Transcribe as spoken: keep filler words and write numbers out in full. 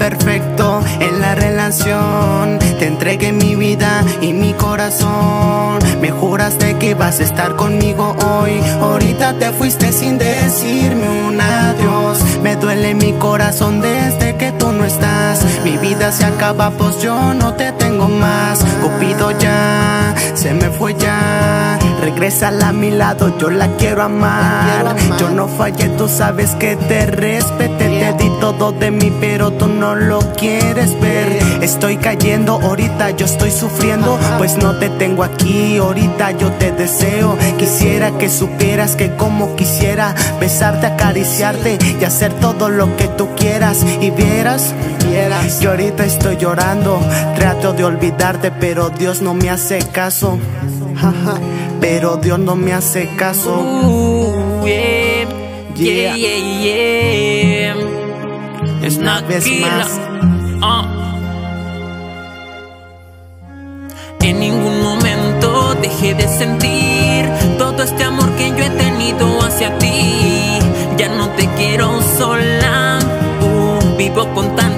perfecto en la relación. Te entregué mi vida y mi corazón. Me juraste que ibas a estar conmigo hoy. Ahorita te fuiste sin decirme un adiós. Me duele mi corazón desde que tú no estás. Mi vida se acaba, pues yo no te tengo más. Cupido ya, se me fue ya. Regrésala a mi lado, yo la quiero amar. Yo no fallé, tú sabes que te respeté. Te di todo de mí, pero tú no lo quieres ver. Estoy cayendo, ahorita yo estoy sufriendo, pues no te tengo aquí, ahorita yo te deseo. Quisiera que supieras que como quisiera besarte, acariciarte y hacer todo lo que tú quieras. Y vieras, vieras, yo ahorita estoy llorando. Trato de olvidarte, pero Dios no me hace caso. Pero Dios no me hace caso. Uh, yeah, yeah, yeah, yeah. Es Una vez más. Uh. En ningún momento dejé de sentir todo este amor que yo he tenido hacia ti. Ya no te quiero sola, uh, vivo con tan